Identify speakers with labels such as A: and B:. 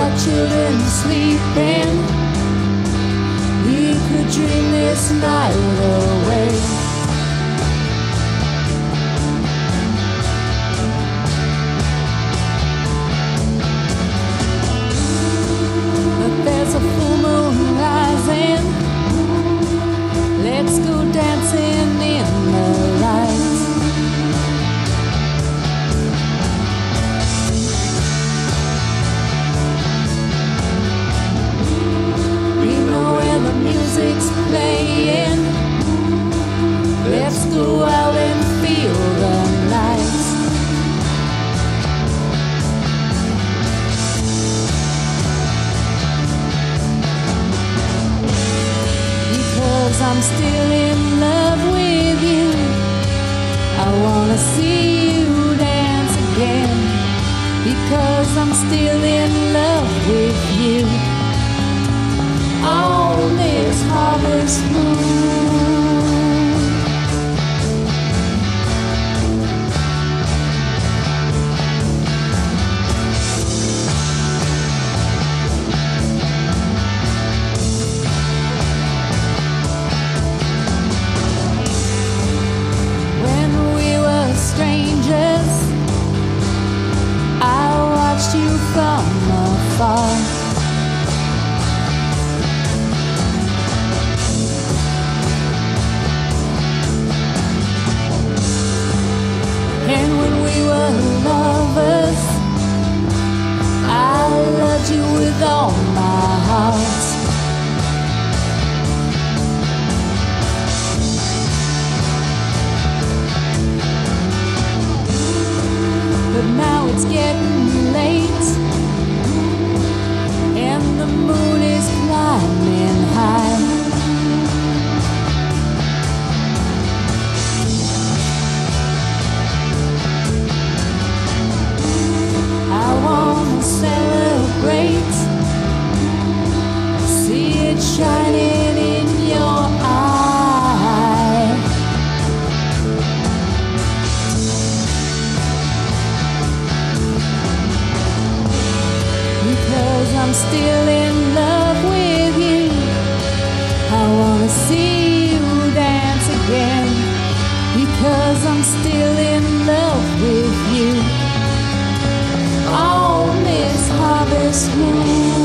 A: got children sleeping. We could dream this night away. But there's a full moon rising. Let's go dancing in the light. We know where the music's playing. Let's go out and feel the night. Because I'm still in love with you. I wanna see you dance again. Because I'm still in love with you. On this harvest moon. When we were strangers, I watched you from afar. And when we were lovers, I loved you with all my heart. But now it's getting late, and the moon is climbing high. I wanna celebrate, see it shining in your eye. Because I'm still in love with you. I wanna see you dance again. Because I'm still in love with you. On this harvest moon.